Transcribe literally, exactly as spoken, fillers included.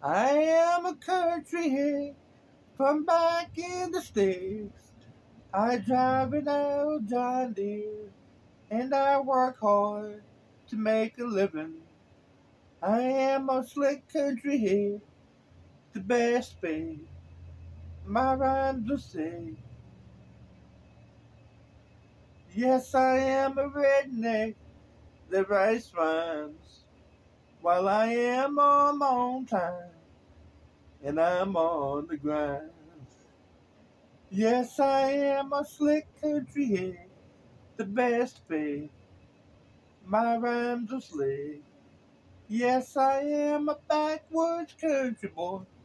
I am a country hick from back in the sticks. I drive an old John Deere and I work hard to make a living. I am a slick country hick, the best babe. My rhymes will say, yes, I am a redneck that writes rhymes while I am on my own time and I'm on the grind. Yes, I am a slick country hick, the best babe. My rhymes will slay. Yes, I am a backwoods country boy